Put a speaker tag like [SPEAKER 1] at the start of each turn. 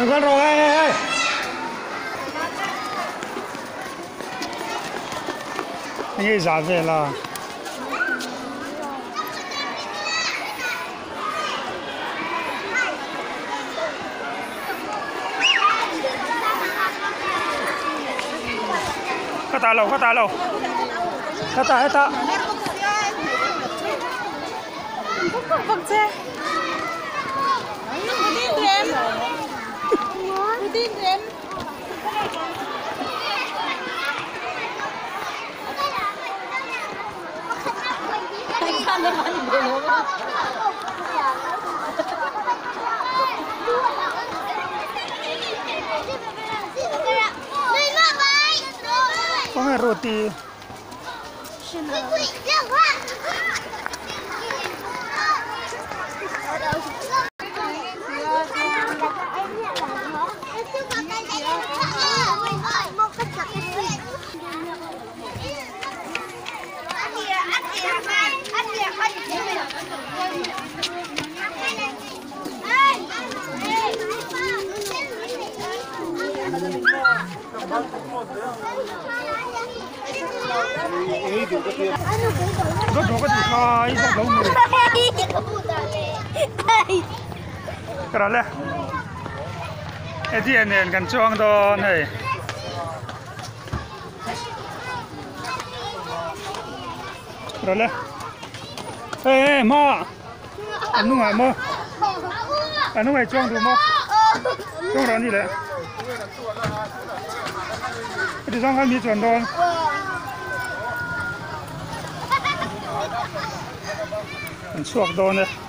[SPEAKER 1] Thằng con rồi, ê. Nghe giả về là hết ta lâu hết ta
[SPEAKER 2] Bọc xe. Tin em.
[SPEAKER 1] có cái roti nó có cái gì khai sao đâu mà cái đó là cái gì này cần chuông đó này cái đó là ê ma anh nuôi ma anh nuôi chuông được ma chuông đó gì đấy cái gì cái mi chuông đó chuông đó này